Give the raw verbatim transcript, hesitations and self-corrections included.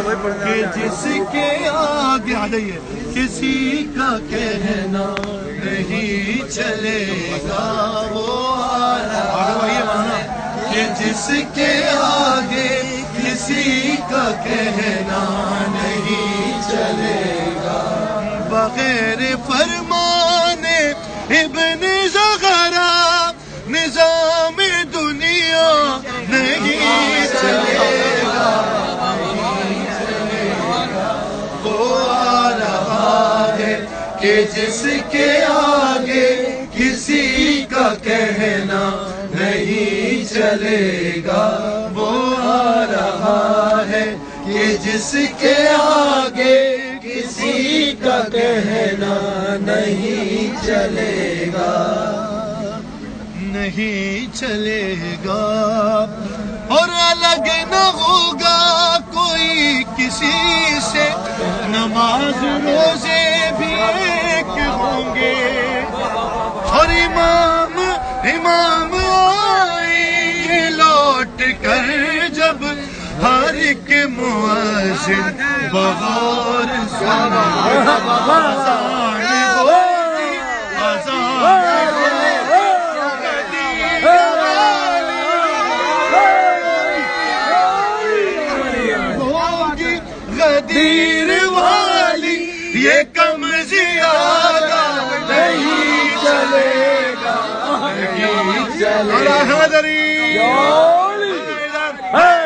کہ جس کے آگے آ جائیے کسی کا کہنا نہیں چلے گا وہ آ رہا ہے کہ جس کے آگے کسی کا کہنا نہیں چلے گا بغیر فرمانے ابن زغرا نظام دنیا نہیں چلے گا وہ آ رہا ہے کہ جس کے آگے کسی کا کہنا نہیں چلے گا وہ آ رہا ہے کہ جس کے آگے کسی کا کہنا نہیں چلے گا نہیں چلے گا اور الگ نہ ہوگا کوئی کسی سے نماز روزے بھی ایک ہوں گے اور امام امام آئیں گے لوٹ کر جب ہر ایک مؤذن بغور سنا اذان ہوگی اذان ہوگی غدیر والی یہ کم زیادہ نہیں چلے گا نہیں چلے گا